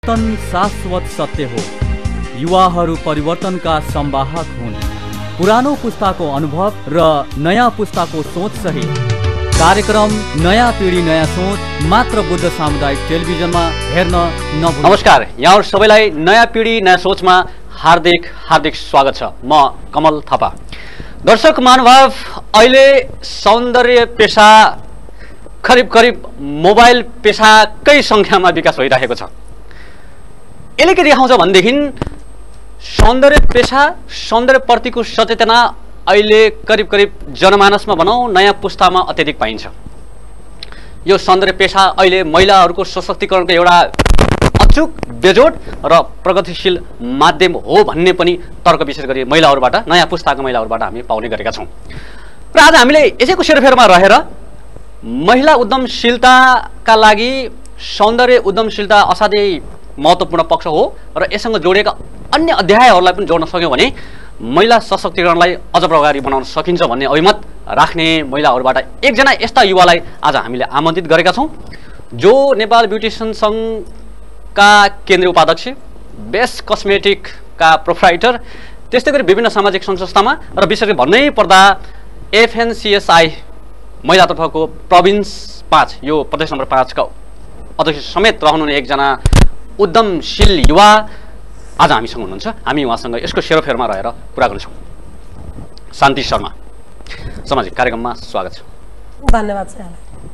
परिवर्तन शाश्वत सत्य हो। युवाहरू परिवर्तनका संवाहक हुन्। पुरानो पुस्ताको अनुभव र नयाँ पुस्ताको सोच सहित कार्यक्रम नयाँ पिढी नयाँ सोच मात्र बुद्ध सामुदायिक टेलिभिजनमा हेर्न नभुल्नु। नमस्कार, यहाँहरु सबैलाई नयाँ पिढी नयाँ सोचमा हार्दिक हार्दिक स्वागत छ। म कमल थापा। दर्शक महानुभाव, अहिले सौन्दर्य पेशा करिब करिब मोबाइल पेशाकै संख्यामा विकास भइरहेको छ। यसले के देखाउँछ भनेदेखि सौन्दर्य पेशा, सौन्दर्यप्रतिको सचेतना अहिले करिब करिब जनमानसमा भनौँ नयाँ पुस्तामा अत्यधिक पाइन्छ। यो सौन्दर्य पेशा अहिले महिलाहरूको सशक्तिकरणको एउटा अचूक, बेजोड र प्रगतिशील माध्यम हो भन्ने पनि तर्क विशेष गरी महिलाहरूबाट, नयाँ पुस्ताका महिलाहरूबाट हामी पाउने गरेका छौँ। र आज हामीले यसैको सेरोफेरोमा रहेर महिला उद्यमशीलताका लागि सौन्दर्य उद्यमशीलता असाध्यै महत्त्वपूर्ण पक्ष हो र यससँग जोडिएका अन्य अध्यायहरूलाई पनि जोड्न सक्यौँ भने महिला सशक्तिकरणलाई अझ प्रभावी बनाउन सकिन्छ भन्ने अभिमत राख्ने महिलाहरूबाट एकजना यस्ता युवालाई आज हामीले आमन्त्रित गरेका छौँ, जो नेपाल ब्युटिसियन सङ्घका केन्द्रीय उपाध्यक्ष, बेस्ट कस्मेटिकका प्रोप्राइटर, त्यस्तै गरी विभिन्न सामाजिक सङ्घ-संस्थामा र विशेष गरी भन्नै पर्दा FNCSI महिलातर्फको प्रोभिन्स 5 यो प्रदेश नम्बर 5 का अध्यक्ष समेत रहनुहुने एकजना उद्यमशील युवा आज हामीसँग हुनुहुन्छ। हामी उहाँसँग यसको सेरोफेरोमा रहेर कुरा गर्छौँ। शान्ति शर्मा, सामाजिक कार्यक्रममा स्वागत छ। धन्यवाद छ।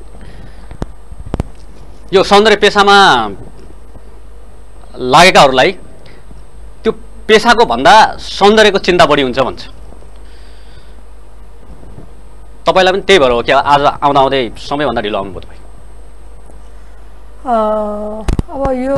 यो सौन्दर्य पेशामा लागेकाहरूलाई त्यो पेशाको भन्दा सौन्दर्यको चिन्ता बढी हुन्छ भन्छ। तपाईलाई पनि त्यही भएर हो कि आज आउँदा आउँदै समयभन्दा ढिलो आउनुभयो तपाईँ? अब यो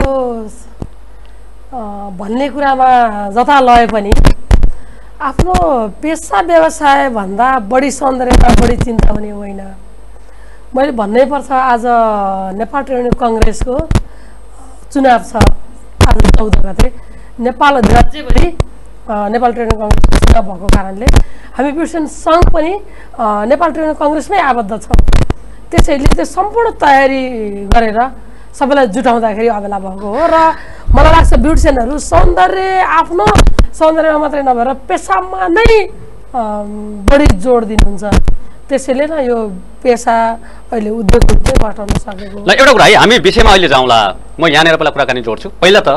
भन्ने कुरामा जता लए पनि आफ्नो पेसा व्यवसाय भन्दा बढी सौन्दर्यमा बढी चिन्ता हुने होइन। मैले भन्नै पर्छ, आज नेपाल ट्रेड युनियन कङ्ग्रेसको चुनाव छ। आज 14 गते नेपाल राज्यभरि नेपाल ट्रेड युनियन कङ्ग्रेसको चुनाव भएको कारणले हामी ब्युटिसियन सङ्घ पनि नेपाल ट्रेड युनियन कङ्ग्रेसमै आबद्ध छौँ। त्यसैले त्यो सम्पूर्ण तयारी गरेर सबैलाई जुटाउँदाखेरि अबेला भएको हो र मलाई लाग्छ ब्युटिसियनहरू सौन्दर्य, आफ्नो सौन्दर्यमा मात्रै नभएर पेसामा नै बढी जोड दिनुहुन्छ। त्यसैले नै यो पेसा अहिले उद्योग रूपमै बटाउन सकेको। ल, एउटा कुरा है, हामी विषयमा अहिले जाउँला। म यहाँनिर पहिला कुराकानी जोड्छु। पहिला त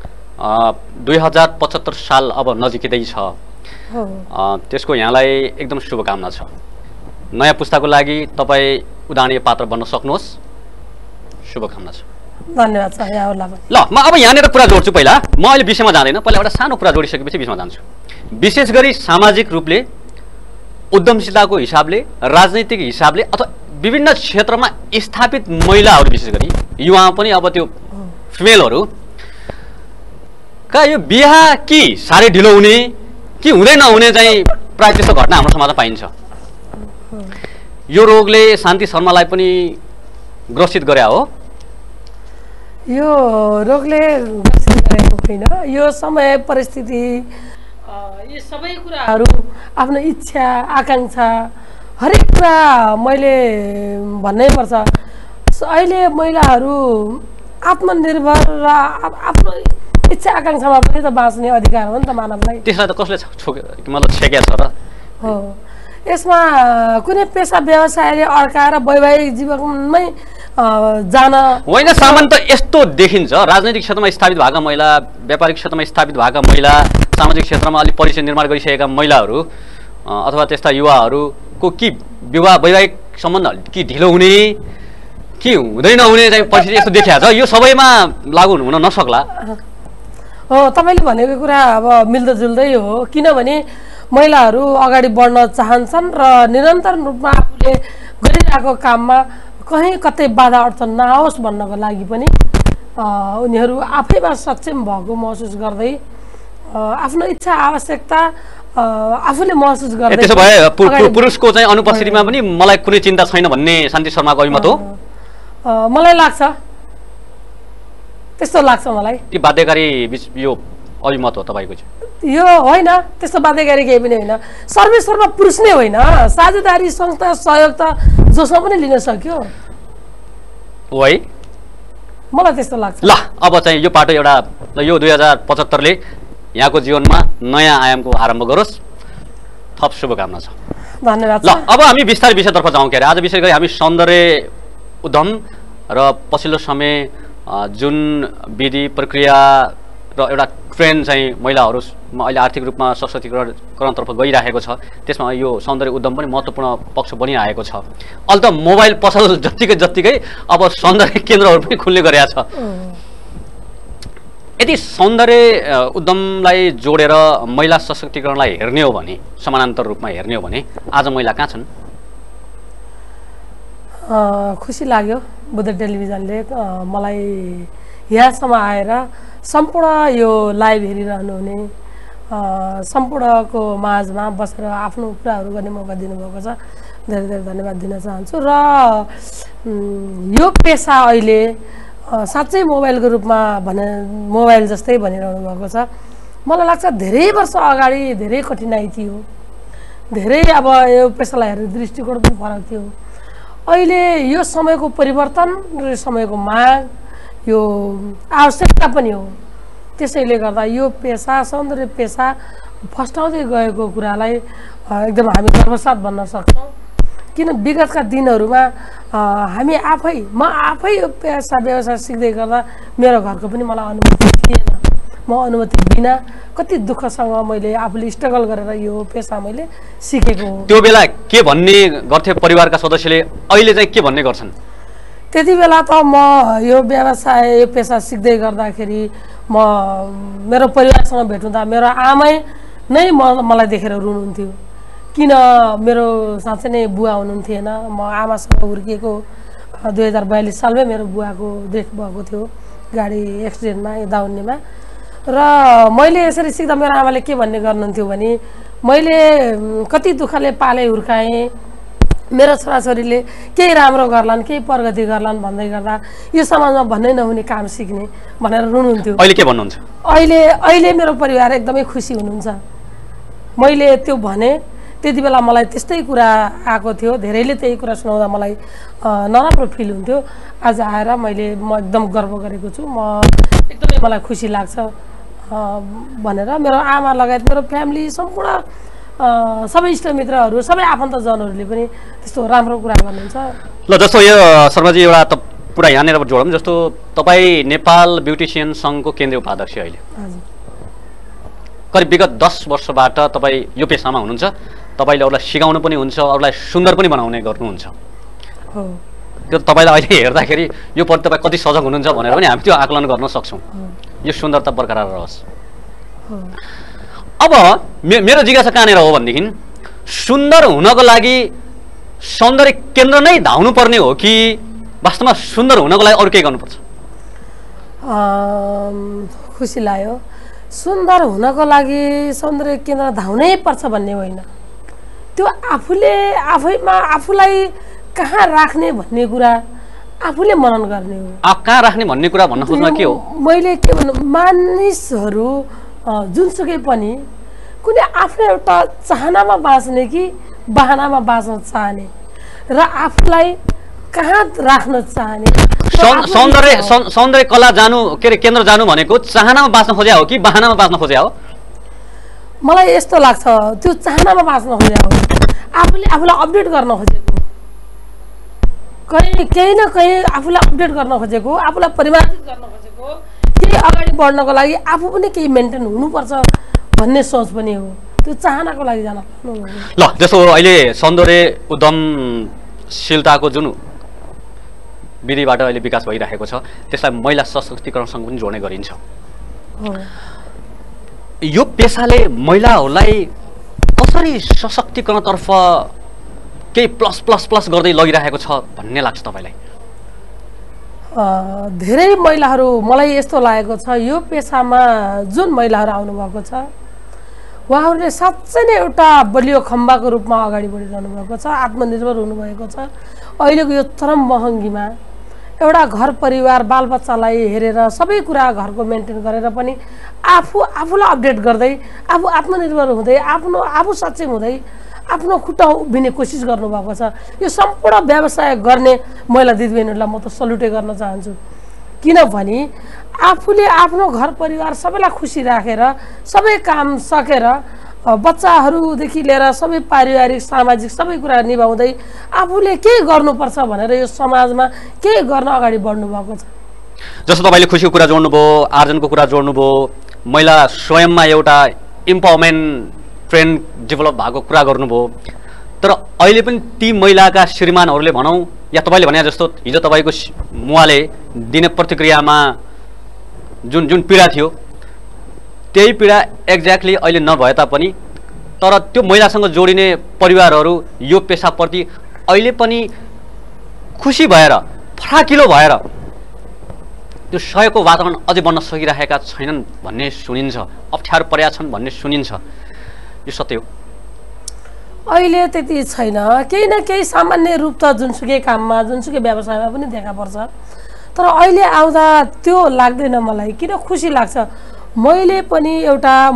2075 साल अब नजिकै छ। त्यसको यहाँलाई एकदम शुभकामना छ। नयाँ पुस्ताको लागि तपाईँ उदाहरणीय पात्र बन्न सक्नुहोस्, शुभकामना छ। धन्यवाद छ यहाँहरूलाई पनि। ल, म अब यहाँनिर कुरा जोड्छु। पहिला म अहिले विषयमा जाँदैन, पहिला एउटा सानो कुरा जोडिसकेपछि विषयमा जान्छु। विशेष गरी सामाजिक रूपले, उद्यमशीलताको हिसाबले, राजनैतिक हिसाबले अथवा विभिन्न क्षेत्रमा स्थापित महिलाहरू, विशेष गरी युवा पनि, अब त्यो फिमेलहरू का यो बिहा कि साह्रै ढिलो हुने कि हुँदै नहुने चाहिँ प्रायः त्यस्तो घटना हाम्रो समाजमा पाइन्छ। यो रोगले शान्ति शर्मालाई पनि ग्रसित गरे हो? यो रोगले ग्रसित गरेको होइन। यो समय, परिस्थिति, यी सबै कुराहरू, आफ्नो इच्छा, आकाङ्क्षा, हरेक कुरा मैले भन्नै पर्छ। अहिले महिलाहरू आत्मनिर्भर र आफ्नो इच्छा आकाङ्क्षामा पनि त बाँच्ने अधिकार हो नि त मानवलाई। त्यसलाई त कसले मतलब छेक्या छ र? हो, यसमा कुनै पेसा व्यवसायले अड्काएर वैवाहिक जीवनमै जान होइन। सामान्य त यस्तो देखिन्छ, राजनैतिक क्षेत्रमा स्थापित भएका महिला, व्यापारिक क्षेत्रमा स्थापित भएका महिला, सामाजिक क्षेत्रमा अलिक परिचय निर्माण गरिसकेका महिलाहरू अथवा त्यस्ता युवाहरूको कि विवाह, वैवाहिक सम्बन्ध कि ढिलो हुने कि हुँदै नहुने चाहिँ परिस्थिति यस्तो देखिएको छ। यो सबैमा लागु हुन नसक्ला हो। तपाईँले भनेको कुरा अब मिल्दोजुल्दै हो, किनभने महिलाहरू अगाडि बढ्न चाहन्छन् र निरन्तर रूपमा आफूले गरिरहेको काममा कहीँ कतै बाधा अड्चन नआओस् भन्नको लागि पनि उनीहरू आफैमा सक्षम भएको महसुस गर्दै आफ्नो इच्छा आवश्यकता आफूले महसुस गर्दै। त्यसो भए पुरुषको चाहिँ अनुपस्थितिमा पनि मलाई कुनै चिन्ता छैन भन्ने शान्ति शर्माको अभिमत हो? मलाई लाग्छ, त्यस्तो लाग्छ मलाई। कि बाध्यकारी यो अभिमत हो तपाईँको? यो होइन, त्यस्तो बाध्यकारी केही पनि होइन। सर्वेसर्वा पुरुष नै होइन, साझेदारी संस्था सहयोग त जोसँग पनि लिन सक्यो। है मलाई त्यस्तो लाग्छ। ल अब चाहिँ यो पाटो एउटा यो 2075ले यहाँको जीवनमा नयाँ आयामको आरम्भ गरोस्, थप शुभकामना छ। धन्यवाद। ल अब हामी बिस्तारै विषयतर्फ जाउँ। के अरे आज विशेष गरी हामी सौन्दर्य उद्यम र पछिल्लो समय जुन विधि प्रक्रिया र एउटा ट्रेन्ड चाहिँ महिलाहरूमा अहिले आर्थिक रूपमा सशक्तिकरणतर्फ गइरहेको छ, त्यसमा यो सौन्दर्य उद्यम पनि महत्त्वपूर्ण पक्ष बनिरहेको छ। अहिले त मोबाइल पसल जत्तिकै अब सौन्दर्य केन्द्रहरू पनि खुल्ने गरेका छ। यदि सौन्दर्य उद्यमलाई जोडेर महिला सशक्तिकरणलाई हेर्ने हो भने, समानान्तर रूपमा हेर्ने हो भने आज महिला कहाँ छन्? खुसी लाग्यो बुद्ध टेलिभिजनले मलाई यहाँसम्म आएर सम्पूर्ण यो लाइभ हेरिरहनु हुने सम्पूर्णको माझमा बसेर आफ्नो कुराहरू गर्ने मौका दिनुभएको छ। धेरै धेरै धन्यवाद दिन चाहन्छु। र यो पेसा अहिले साँच्चै मोबाइलको रूपमा मोबाइल जस्तै भनिरहनु भएको छ। मलाई लाग्छ धेरै वर्ष अगाडि धेरै कठिनाइ थियो, धेरै अब यो पेसालाई हेर्ने दृष्टिकोण पनि फरक थियो। अहिले यो समयको परिवर्तन र समयको माग, यो आवश्यकता पनि हो। त्यसैले गर्दा यो पेसा, सौन्दर्य पेसा फस्टाउँदै गएको कुरालाई एकदम हामी गर्वसाथ भन्न सक्छौँ। किन विगतका दिनहरूमा म आफै यो पेसा व्यवसाय सिक्दै गर्दा मेरो घरको पनि मलाई अनुमति थिएन। म अनुमति बिना कति दुःखसँग मैले आफूले स्ट्रगल गरेर यो पेसा मैले सिकेको हो। त्यो बेला के भन्ने गर्थे परिवारका सदस्यले, अहिले चाहिँ के भन्ने गर्छन्? त्यति बेला त म यो व्यवसाय, यो पेसा सिक्दै गर्दाखेरि मेरो परिवारसँग भेट्दा मेरो आमै नै मलाई देखेर रुनुहुन्थ्यो। किन मेरो साँच्चै नै बुवा हुनुहुन्थेन। म आमासँग हुर्किएको 2042 सालमै मेरो बुवाको डेथ भएको थियो गाडी एक्सिडेन्टमा, दाउन्नेमा। र मैले यसरी सिक्दा मेरो आमाले के भन्ने गर्नुहुन्थ्यो भने, मैले कति दुःखले पाले हुर्काएँ, मेरो छोराछोरीले केही राम्रो गर्लान्, केही प्रगति गर्लान् भन्दै गर्दा यो समाजमा भन्नै नहुने काम सिक्ने भनेर रुनुहुन्थ्यो। अहिले के भन्नुहुन्छ? अहिले मेरो परिवार एकदमै खुसी हुनुहुन्छ। मैले त्यो भने त्यति बेला मलाई त्यस्तै कुरा आएको थियो, धेरैले त्यही कुरा सुनाउँदा मलाई नराम्रो फिल हुन्थ्यो। आज आएर म एकदम गर्व गरेको छु। एकदमै मलाई खुसी लाग्छ भनेर मेरो आमा लगायत मेरो फ्यामिली सम्पूर्ण सबै इष्टमित्रहरू, सबै आफन्तजनहरूले पनि त्यस्तो राम्रो कुरा गर्नुहुन्छ। ल जस्तो यो शर्माजी एउटा पुरा यहाँनिर जोडौँ। जस्तो तपाईँ नेपाल ब्युटिसियन सङ्घको केन्द्रीय उपाध्यक्ष अहिले, करिब विगत 10 वर्षबाट तपाईँ यो पेसामा हुनुहुन्छ। तपाईँले अरूलाई सिकाउनु पनि हुन्छ, अरूलाई सुन्दर पनि बनाउने गर्नुहुन्छ। त्यो तपाईँलाई अहिले हेर्दाखेरि यो प्रति तपाईँ कति सजग हुनुहुन्छ भनेर पनि हामी त्यो आकलन गर्न सक्छौँ। यो सुन्दरता बरकरार रहोस्। अब मेरो जिज्ञासा कहाँनिर हो भनेदेखि, सुन्दर हुनको लागि सौन्दर्य केन्द्र नै धाउनु पर्ने हो कि वास्तवमा सुन्दर हुनको लागि अरू केही गर्नुपर्छ? खुसी लाग्यो। सुन्दर हुनको लागि सौन्दर्य केन्द्र धाउनै पर्छ भन्ने होइन, त्यो आफूलाई कहाँ राख्ने भन्ने कुरा आफूले मनन गर्ने हो। कहाँ राख्ने भन्ने कुरा भन्न खोज्नु के हो? मैले के भन्नु, मानिसहरू जुनसुकै पनि कुनै आफ्नो एउटा चाहनामा बाँच्ने कि बहानामा बाँच्न चाहने र आफूलाई कहाँ राख्न चाहने। सौन्दर्य कला जानु, के अरे केन्द्र जानु भनेको चाहनामा बाँच्न खोज्या हो कि बहानामा बाँच्न खोज्या हो? मलाई यस्तो लाग्छ त्यो चाहनामा बाँच्न खोज्या हो, आफूलाई अपडेट गर्न खोजेको, केही न केही आफूलाई अपडेट गर्न खोजेको, आफूलाई परिमार्जित गर्न खोजेको, केही अगाडि बढ्नको लागि आफू पनि केही मेन्टेन हुनुपर्छ भन्ने सोच पनि हो। त्यो चाहनाको लागि जान पर्नु। ल जस्तो अहिले सौन्दर्य उद्यमशीलताको जुन विधिबाट अहिले विकास भइरहेको छ, त्यसलाई महिला सशक्तिकरणसँग पनि जोड्ने गरिन्छ। यो पेसाले महिलाहरूलाई कसरी सशक्तिकरणतर्फ केही प्लस प्लस प्लस गर्दै लगिरहेको छ भन्ने लाग्छ तपाईँलाई? धेरै महिलाहरू, मलाई यस्तो लागेको छ यो पेसामा जुन महिलाहरू आउनुभएको छ उहाँहरूले साँच्चै नै एउटा बलियो खम्बाको रूपमा अगाडि बढिरहनु भएको छ, आत्मनिर्भर हुनुभएको छ। अहिलेको यो चरम महँगीमा एउटा घर परिवार बालबच्चालाई हेरेर सबै कुरा घरको मेन्टेन गरेर पनि आफूलाई अपडेट गर्दै, आफू आत्मनिर्भर हुँदै, आफू सक्षम हुँदै आफ्नो खुट्टा उभिने कोसिस गर्नुभएको छ। यो सम्पूर्ण व्यवसाय गर्ने महिला दिदीबहिनीहरूलाई म त सल्युटै गर्न चाहन्छु। किनभने आफूले आफ्नो घर परिवार सबैलाई खुसी राखेर सबै काम सकेर बच्चाहरूदेखि लिएर सबै पारिवारिक सामाजिक सबै कुरा निभाउँदै आफूले के गर्नुपर्छ भनेर यो समाजमा के गर्न अगाडि बढ्नु भएको छ। जस्तो तपाईँले खुसीको कुरा जोड्नुभयो, आर्जनको कुरा जोड्नुभयो, महिला स्वयंमा एउटा इम्पावरमेन्ट ट्रेन्ड डेभलप भएको कुरा गर्नुभयो। तर अहिले पनि ती महिलाका श्रीमानहरूले भनौँ या तपाईँले भने जस्तो हिजो तपाईँको मुवाले दिने प्रतिक्रियामा जुन जुन पीडा थियो त्यही पीडा एक्ज्याक्टली अहिले नभए तापनि तर त्यो महिलासँग जोडिने परिवारहरू यो पेसाप्रति अहिले पनि खुसी भएर फराकिलो भएर त्यो सहयोगको वातावरण अझै बन्न सकिरहेका छैनन् भन्ने सुनिन्छ, अप्ठ्यारो परेका छन् भन्ने सुनिन्छ। यो सत्य हो? अहिले त्यति छैन, केही न केही सामान्य रूप त जुनसुकै काममा जुनसुकै व्यवसायमा पनि देखा पर्छ। तर अहिले आउँदा त्यो लाग्दैन मलाई। किन खुसी लाग्छ, म पनि एउटा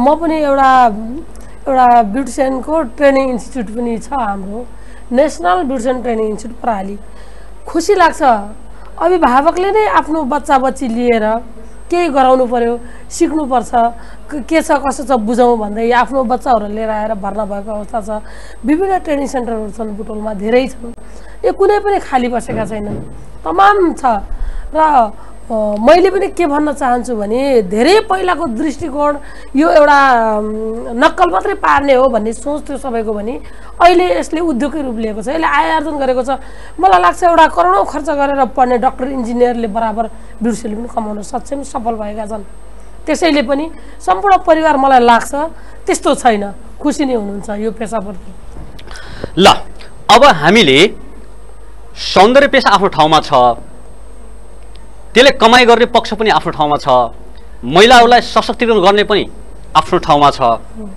ब्युटिसियनको ट्रेनिङ इन्स्टिट्युट पनि छ हाम्रो, नेसनल ब्युटिसियन ट्रेनिङ इन्स्टिट्युट प्रणाली। खुसी लाग्छ अभिभावकले नै आफ्नो बच्चा बच्ची लिएर केही गराउनु पर्यो, सिक्नुपर्छ, के छ कसो छ बुझौँ भन्दै आफ्नो बच्चाहरू लिएर आएर भर्ना भएको अवस्था छ। विभिन्न ट्रेनिङ सेन्टरहरू छन् बुटवलमा, धेरै छन्, यो कुनै पनि खाली बसेका छैनन्, तमाम छ। र मैले पनि के भन्न चाहन्छु भने धेरै पहिलाको दृष्टिकोण यो एउटा नक्कल मात्रै पार्ने हो भन्ने सोच थियो सबैको भने अहिले यसले उद्योगकै रूप लिएको छ, यसले आय आर्जन गरेको छ। मलाई लाग्छ एउटा करोडौँ खर्च गरेर पढ्ने डक्टर इन्जिनियरले बराबर ब्युटिसियनले पनि कमाउन सक्षम सफल भएका छन्। त्यसैले पनि सम्पूर्ण परिवार मलाई लाग्छ त्यस्तो छैन, खुसी नै हुनुहुन्छ यो पेसाप्रति। ल अब हामीले सौन्दर्य पेसा आफ्नो ठाउँमा छ, त्यसले कमाइ गर्ने पक्ष पनि आफ्नो ठाउँमा छ, महिलाहरूलाई सशक्तिकरण गर्ने पनि आफ्नो ठाउँमा छ।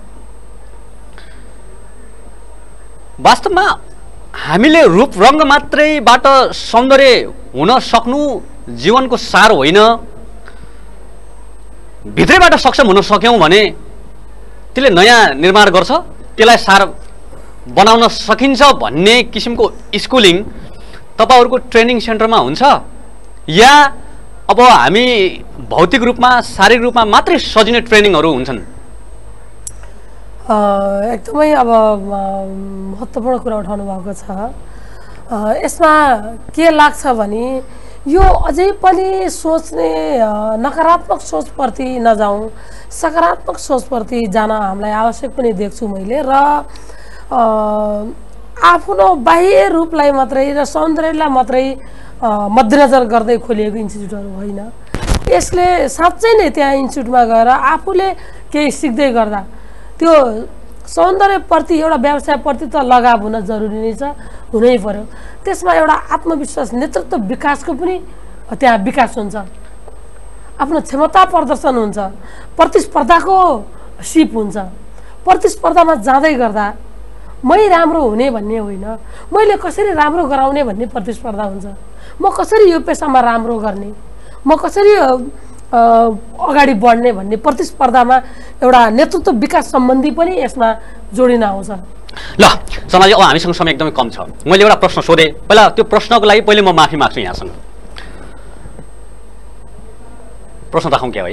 वास्तवमा हामीले रूप रङ्ग मात्रैबाट सौन्दर्य हुन सक्नु जीवनको सार होइन, भित्रैबाट सक्षम हुन सक्यौँ भने त्यसले नयाँ निर्माण गर्छ, त्यसलाई सार बनाउन सकिन्छ भन्ने किसिमको स्कुलिङ तपाईँहरूको ट्रेनिङ सेन्टरमा हुन्छ या अब हामी भौतिक रूपमा शारीरिक रूपमा मात्रै सजिने ट्रेनिङहरू हुन्छन्? एकदमै अब महत्त्वपूर्ण कुरा उठाउनु भएको छ। यसमा के लाग्छ भने यो अझै पनि सोच्ने नकारात्मक सोचप्रति नजाउँ, सकारात्मक सोचप्रति जान हामीलाई आवश्यक पनि देख्छु मैले। र आफ्नो बाह्य रूपलाई मात्रै र सौन्दर्यलाई मात्रै मध्यनजर गर्दै खोलिएको इन्स्टिट्युटहरू होइन। यसले साँच्चै नै त्यहाँ इन्स्टिट्युटमा गएर आफूले केही सिक्दै गर्दा त्यो सौन्दर्यप्रति एउटा व्यवसायप्रति त लगाव हुन जरुरी नै छ, हुनै पर्यो। त्यसमा एउटा आत्मविश्वास नेतृत्व विकासको पनि त्यहाँ विकास हुन्छ, आफ्नो क्षमता प्रदर्शन हुन्छ, प्रतिस्पर्धाको सिप हुन्छ। प्रतिस्पर्धामा जाँदै गर्दा मै राम्रो हुने भन्ने होइन, मैले कसरी राम्रो गराउने भन्ने प्रतिस्पर्धा हुन्छ। म कसरी यो पेसामा राम्रो गर्ने, म कसरी अगाडि बढ्ने भन्ने प्रतिस्पर्धामा एउटा नेतृत्व विकास सम्बन्धी पनि यसमा जोडिन आउँछ। ल समाज, अब हामीसँग समय एकदमै कम छ। मैले एउटा प्रश्न सोधेँ, पहिला त्यो प्रश्नको लागि पहिले म माफी माग्छु यहाँसँग। प्रश्न राखौँ क्या भाइ?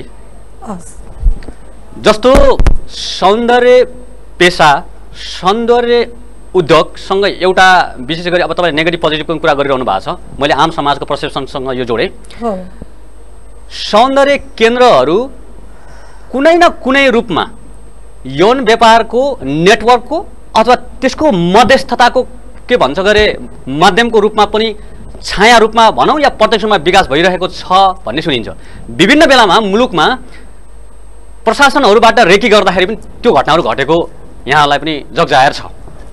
जस्तो सौन्दर्य पेसा, सौन्दर्य उद्योगसँग एउटा विशेष गरी अब तपाईँ नेगेटिभ पोजिटिभको कुरा गरिरहनु भएको छ, मैले आम समाजको पर्सेप्सनसँग यो जोडेँ। सौन्दर्य केन्द्रहरू कुनै न कुनै रूपमा यौन व्यापारको नेटवर्कको अथवा त्यसको मध्यस्थताको के भन्छ गरे माध्यमको रूपमा पनि छाया रूपमा भनौँ या प्रत्यक्ष रूपमा विकास भइरहेको छ भन्ने सुनिन्छ। विभिन्न बेलामा मुलुकमा प्रशासनहरूबाट रेकी गर्दाखेरि पनि त्यो घटनाहरू घटेको यहाँलाई पनि जगजाहेर छ।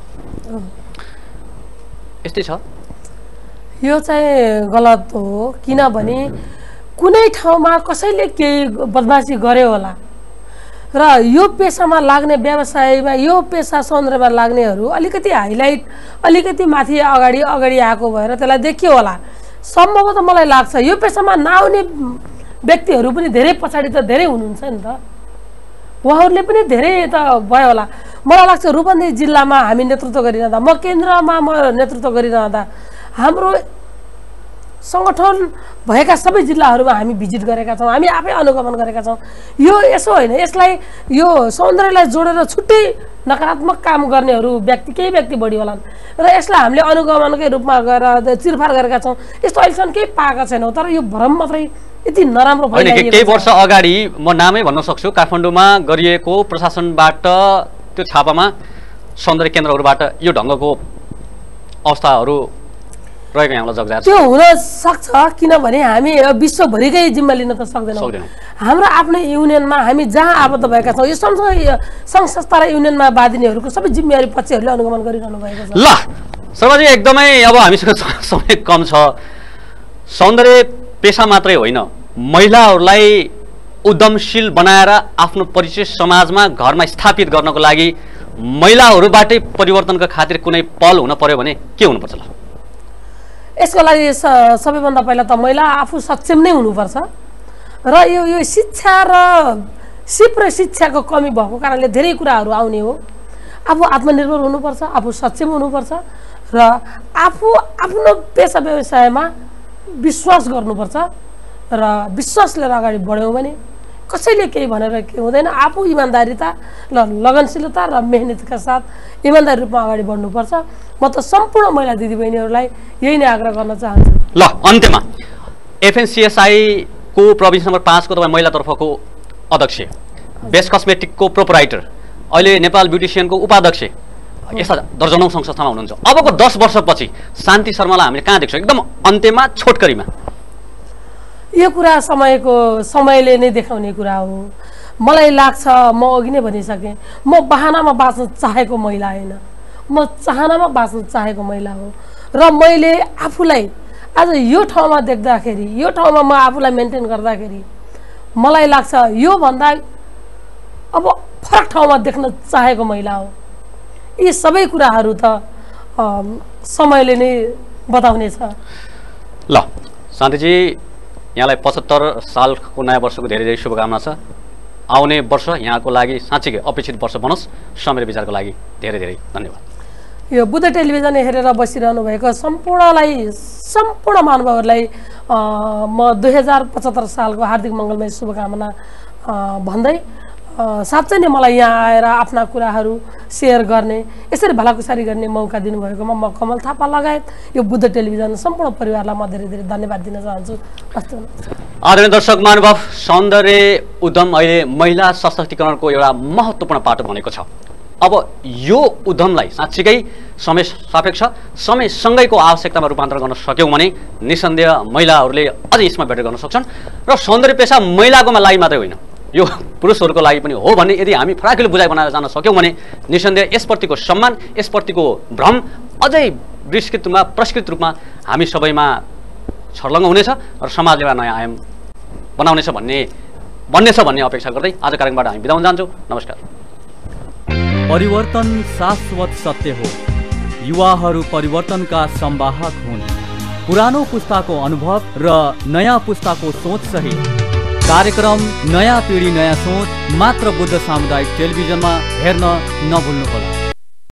यस्तै छ? यो चाहिँ गलत हो, किनभने कुनै ठाउँमा कसैले केही बदमासी गर्यो होला र यो पेसामा लाग्ने व्यवसायमा यो पेसा सौन्दर्यमा लाग्नेहरू अलिकति हाइलाइट अलिकति माथि अगाडि आएको भएर त्यसलाई देखियो होला। सम्भवतः मलाई लाग्छ यो पेसामा नआउने व्यक्तिहरू पनि धेरै पछाडि त धेरै हुनुहुन्छ नि त, उहाँहरूले पनि धेरै त भयो होला। मलाई लाग्छ रूपन्देही जिल्लामा हामी नेतृत्व गरिरहँदा, म केन्द्रमा नेतृत्व गरिरहँदा हाम्रो सङ्गठन भएका सबै जिल्लाहरूमा हामी भिजिट गरेका छौँ, हामी आफै अनुगमन गरेका छौँ। यो यसो होइन, यसलाई यो सौन्दर्यलाई जोडेर छुट्टै नकारात्मक काम गर्नेहरू केही व्यक्ति बढी होलान् र यसलाई हामीले अनुगमनकै रूपमा गएर चिरफार गरेका छौँ। यस्तो अहिलेसम्म केही पाएका छैनौँ, तर यो भ्रम मात्रै यति नराम्रो होइन। केही वर्ष अगाडि म नामै भन्न सक्छु, काठमाडौँमा गरिएको प्रशासनबाट त्यो छापामा सौन्दर्य केन्द्रहरूबाट यो ढङ्गको अवस्थाहरू रहेको यहाँलाई जगजाहेर त्यो हुन सक्छ, किनभने हामी विश्वभरिकै जिम्मा लिन त सक्दैनौँ। हाम्रो आफ्नो युनियनमा हामी जहाँ आबद्ध भएका छौँ, यो सँगसँगै सङ्घ संस्था र युनियनमा बाँधिनेहरूको सबै जिम्मेवारी पक्षहरूले अनुगमन गरिरहनु भएको छ। ल शर्माजी, एकदमै अब हामीसँग समय कम छ। सौन्दर्य पेसा मात्रै होइन, महिलाहरूलाई उद्यमशील बनाएर आफ्नो परिचय समाजमा घरमा स्थापित गर्नको लागि महिलाहरूबाटै परिवर्तनका खातिर कुनै पहल हुन पर्यो भने के हुनुपर्छ? ल यसको लागि सबैभन्दा पहिला त महिला आफू सक्षम नै हुनुपर्छ र यो शिक्षा र सिप र शिक्षाको कमी भएको कारणले धेरै कुराहरू आउने हो। आफू आत्मनिर्भर हुनुपर्छ, आफू सक्षम हुनुपर्छ र आफू आफ्नो पेसा व्यवसायमा विश्वास गर्नुपर्छ र विश्वास लिएर अगाडि बढ्यौँ भने कसैले केही भनेर के हुँदैन। आफू इमान्दारिता र लगनशीलता र मेहनतका साथ इमान्दारी रूपमा अगाडि बढ्नुपर्छ। म त सम्पूर्ण महिला दिदीबहिनीहरूलाई यही नै आग्रह गर्न चाहन्छु। ल अन्त्यमा एफएनसिएसआई को प्रोभिन्स नम्बर 5 को तपाईँ महिलातर्फको अध्यक्ष, बेस्ट कस्मेटिकको प्रोपराइटर, अहिले नेपाल ब्युटिसियनको उपाध्यक्ष, यस्ता दर्जनौं सङ्घ संस्थामा हुनुहुन्छ। अबको 10 वर्षपछि शान्ति शर्मालाई हामीले कहाँ देख्छौँ? एकदम अन्त्यमा छोटकरीमा। यो कुरा समयले नै देखाउने कुरा हो। मलाई लाग्छ, म अघि नै भनिसकेँ, म बहानामा बाँच्न चाहेको महिला होइन, म चाहनामा बाँच्न चाहेको महिला हो र मैले आफूलाई आज यो ठाउँमा देख्दाखेरि, यो ठाउँमा म आफूलाई मेन्टेन गर्दाखेरि मलाई लाग्छ योभन्दा अब फरक ठाउँमा देख्न चाहेको महिला हो। यी सबै कुराहरू त समयले नै बताउनेछ। ल शान्तिजी, यहाँलाई 75 सालको नयाँ वर्षको धेरै धेरै शुभकामना छ। आउने वर्ष यहाँको लागि साँच्चै अपेक्षित वर्ष बनोस्। समय र विचारको लागि धेरै धेरै धन्यवाद। यो बुद्ध टेलिभिजन हेरेर बसिरहनु भएको सम्पूर्ण महानुभावहरूलाई म 2075 सालको हार्दिक मङ्गलमय शुभकामना भन्दै साँच्चै नै मलाई यहाँ आएर आफ्ना कुराहरू सेयर गर्ने, यसरी भलाकुसारी गर्ने मौका दिनुभएकोमा म कमल थापा लगायत यो बुद्ध टेलिभिजन सम्पूर्ण परिवारलाई म धेरै धेरै धन्यवाद दिन चाहन्छु। आदरणीय दर्शक महानुभाव, सौन्दर्य उद्यम अहिले महिला सशक्तिकरणको एउटा महत्त्वपूर्ण पाटो बनेको छ। अब यो उद्यमलाई साँच्चीकै समय सापेक्ष समयसँगैको आवश्यकतामा रूपान्तरण गर्न सक्यौँ भने निसन्देह महिलाहरूले अझै यसमा बेटर गर्न सक्छन् र सौन्दर्य पेसा महिलाकोमा लागि मात्रै होइन, यो पुरुषहरूको लागि पनि हो भन्ने यदि हामी फराकिलो बुझाइ बनाएर जान सक्यौँ भने निसन्देह यसप्रतिको सम्मान, यसप्रतिको भ्रम अझै विस्तृत रूपमा प्रस्कृत रूपमा हामी सबैमा छर्लङ्ग हुनेछ र समाजले एउटा नयाँ आयाम बनाउनेछ भन्ने अपेक्षा गर्दै आज कार्यक्रमबाट हामी बिदा हुन जान्छौँ। नमस्कार। परिवर्तन शाश्वत सत्य हो। युवाहरू परिवर्तनका संवाहक हुन्। पुरानो पुस्ताको अनुभव र नयाँ पुस्ताको सोच सहित कार्यक्रम नयाँ पिढी नयाँ सोच मात्र बुद्ध सामुदायिक टेलिभिजनमा हेर्न नभुल्नुहोला।